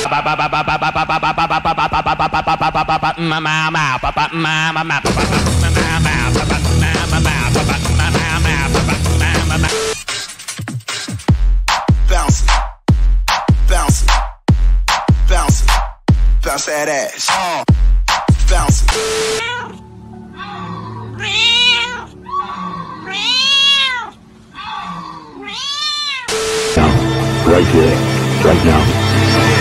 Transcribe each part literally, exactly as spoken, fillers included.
bounce it, bounce it, bounce that ass, uh, bounce it. Now, right here, right now.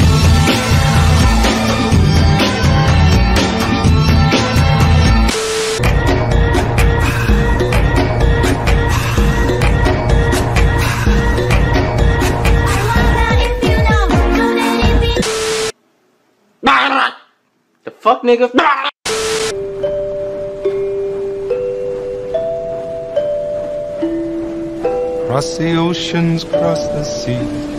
The fuck, nigga? Cross the oceans, cross the seas.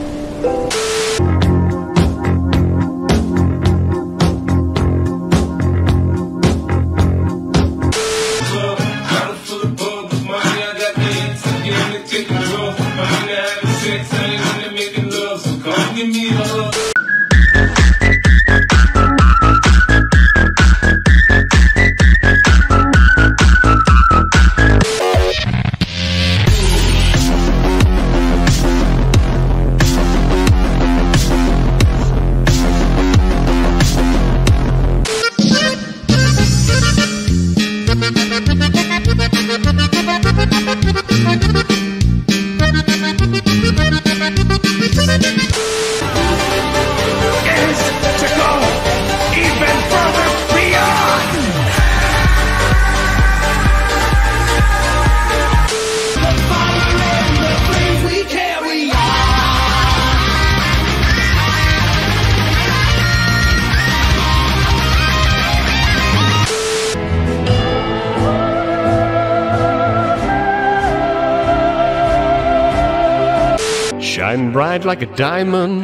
Shine bright like a diamond.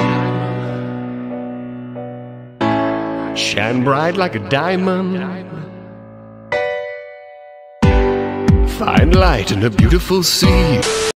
Shine bright like a diamond. Find light in a beautiful sea.